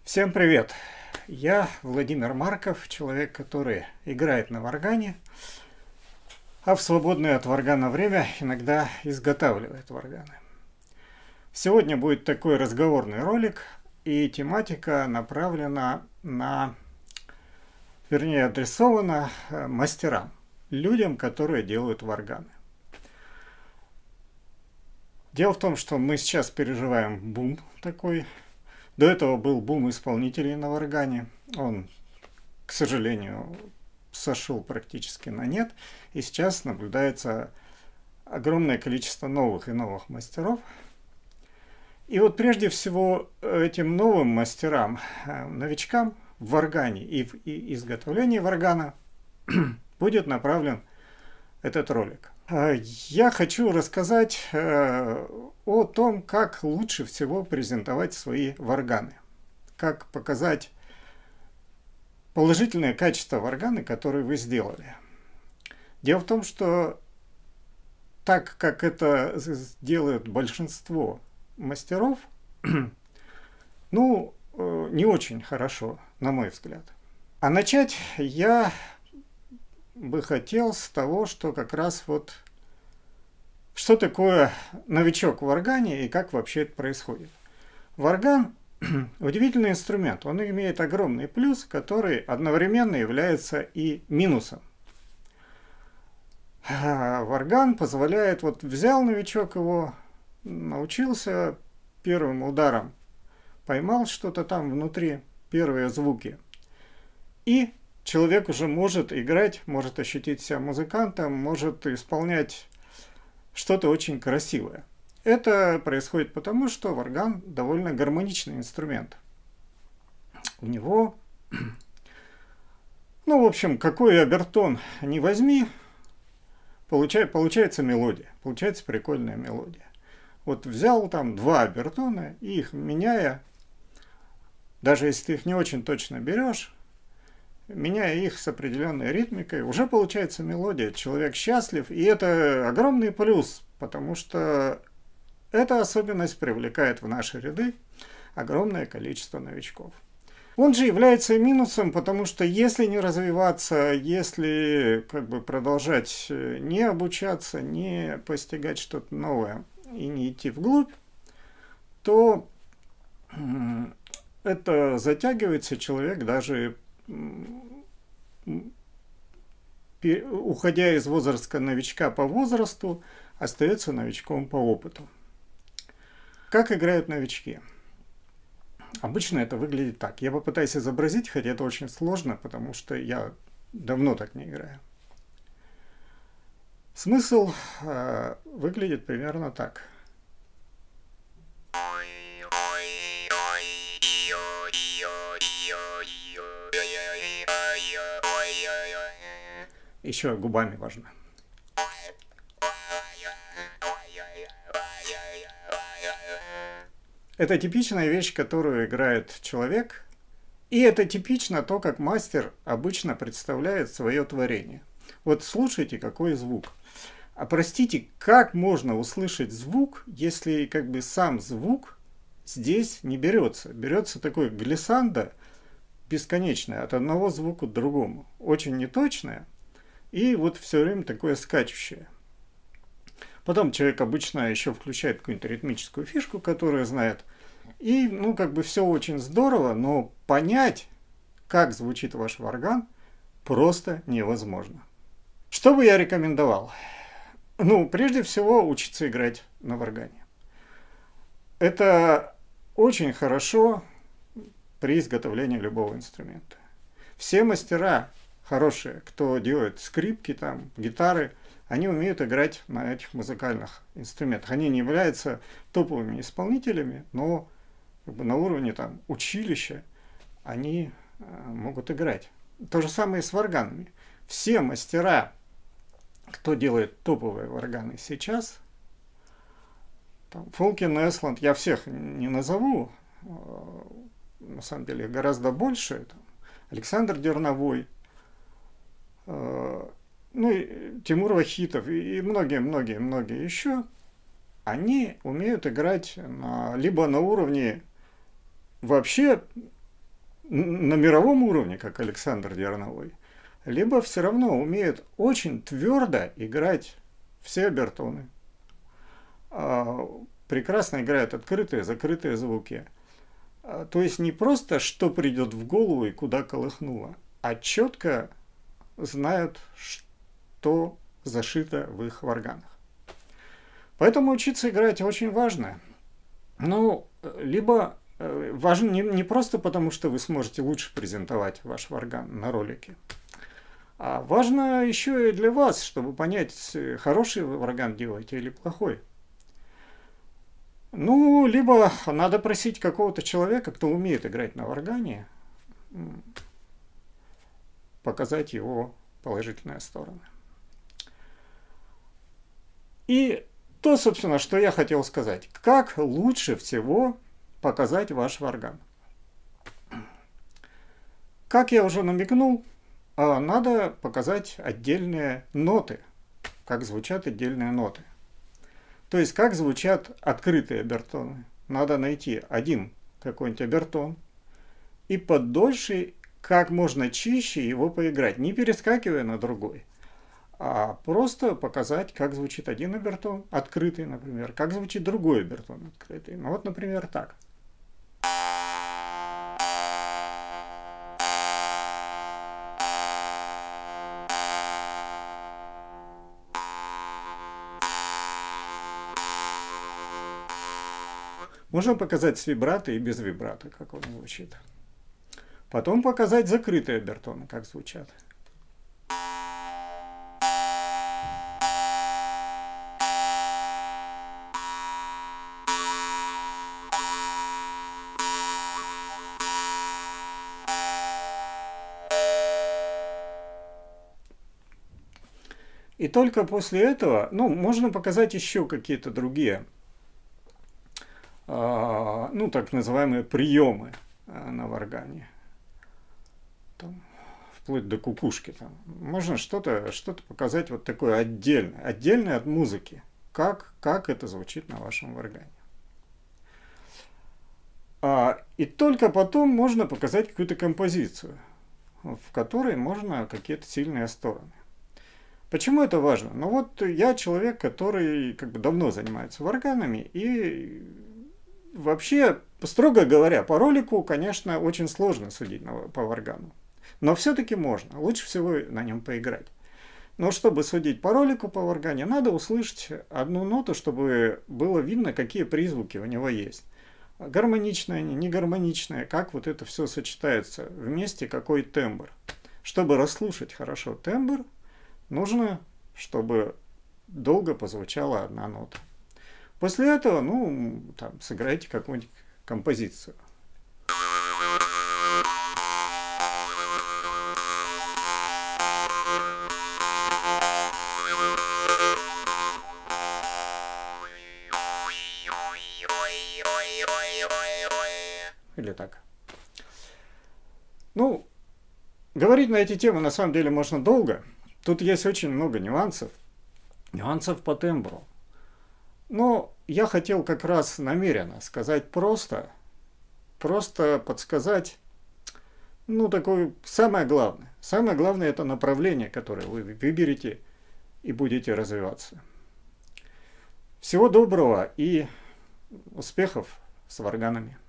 Всем привет! Я Владимир Марков, человек, который играет на варгане, а в свободное от варгана время иногда изготавливает варганы. Сегодня будет такой разговорный ролик, и тематика направлена вернее адресована мастерам, людям, которые делают варганы. Дело в том, что мы сейчас переживаем бум такой. До этого был бум исполнителей на варгане. Он, к сожалению, сошел практически на нет. И сейчас наблюдается огромное количество новых и новых мастеров. И вот прежде всего этим новым мастерам, новичкам в варгане и в изготовлении варгана будет направлен этот ролик. Я хочу рассказать о том, как лучше всего презентовать свои варганы. Как показать положительные качества варганы, которые вы сделали. Дело в том, что так как это делают большинство мастеров, не очень хорошо, на мой взгляд. А начать я бы хотел с того, что как раз вот что такое новичок в варгане и как вообще это происходит. Варган удивительный инструмент, он имеет огромный плюс, который одновременно является и минусом. Варган позволяет, вот взял новичок его, научился первым ударом, поймал что-то там внутри, первые звуки, и человек уже может играть, может ощутить себя музыкантом, может исполнять что-то очень красивое. Это происходит потому, что варган довольно гармоничный инструмент. У него, в общем, какой обертон ни возьми, получается мелодия, получается прикольная мелодия. Вот взял там два обертона и их меняя, даже если ты их не очень точно берешь, меняя их с определенной ритмикой, уже получается мелодия, человек счастлив, и это огромный плюс, потому что эта особенность привлекает в наши ряды огромное количество новичков. Он же является и минусом, потому что если не развиваться, если продолжать не обучаться, не постигать что-то новое и не идти вглубь, то это затягивается, человек даже уходя из возраста новичка по возрасту, остается новичком по опыту. Как играют новички? Обычно это выглядит так. Я попытаюсь изобразить, хотя это очень сложно, потому что я давно так не играю. Смысл выглядит примерно так. Еще губами важно. Это типичная вещь, которую играет человек, и это типично то, как мастер обычно представляет свое творение. Вот слушайте, какой звук. А простите, как можно услышать звук, если сам звук здесь не берется? Берется такой глиссандо бесконечное, от одного звука к другому. Очень неточное. И вот все время такое скачущее. Потом человек обычно еще включает какую-нибудь ритмическую фишку, которую знает. И, все очень здорово, но понять, как звучит ваш варган, просто невозможно. Что бы я рекомендовал? Прежде всего, учиться играть на варгане. Это очень хорошо при изготовлении любого инструмента. Все мастера хорошие, кто делает скрипки, гитары, они умеют играть на этих музыкальных инструментах. Они не являются топовыми исполнителями, но на уровне училища они могут играть. То же самое и с варганами. Все мастера, кто делает топовые варганы сейчас, Фолкин, Эсланд, я всех не назову, на самом деле гораздо больше, Александр Дерновой, и Тимур Вахитов и многие еще, они умеют играть либо на уровне вообще на мировом уровне, как Александр Дерновой, либо все равно умеют очень твердо играть все обертоны. Прекрасно играют открытые, закрытые звуки. То есть не просто, что придет в голову и куда колыхнуло, а четко знают, что зашито в их органах. Поэтому учиться играть очень важно. Ну, либо важно не просто потому, что вы сможете лучше презентовать ваш орган на ролике, а важно еще и для вас, чтобы понять, хороший вы орган делаете или плохой. Ну, либо надо просить какого-то человека, кто умеет играть на органе, показать его положительные стороны. И то, собственно, что я хотел сказать. Как лучше всего показать ваш орган? Как я уже намекнул, надо показать отдельные ноты. Как звучат отдельные ноты. То есть, как звучат открытые обертоны. Надо найти один какой-нибудь обертон и подольше, как можно чище его поиграть, не перескакивая на другой, а просто показать, как звучит один обертон, открытый, например, как звучит другой обертон, открытый. Ну вот, например, так. Можно показать с вибрато и без вибрато, как он звучит. Потом показать закрытые обертоны, как звучат. И только после этого, ну, можно показать еще какие-то другие, ну, так называемые приемы на органе. Там, вплоть до кукушки. Там. Можно что-то показать вот такое отдельное от музыки. Как это звучит на вашем органе. И только потом можно показать какую-то композицию, в которой можно какие-то сильные стороны. Почему это важно? Ну вот я человек, который как бы давно занимается органами, и вообще, строго говоря, по ролику, конечно, очень сложно судить по органу. Но все-таки можно. Лучше всего на нем поиграть. Но чтобы судить по ролику по органе, надо услышать одну ноту, чтобы было видно, какие призвуки у него есть. Гармоничные они, негармоничные, как вот это все сочетается вместе, какой тембр. Чтобы расслушать хорошо тембр, нужно, чтобы долго позвучала одна нота. После этого, ну, там, сыграйте какую-нибудь композицию. Или так. Ну, говорить на эти темы на самом деле можно долго. Тут есть очень много нюансов. Нюансов по тембру. Но я хотел как раз намеренно сказать просто подсказать, ну, такое самое главное. Самое главное это направление, которое вы выберете и будете развиваться. Всего доброго и успехов с органами.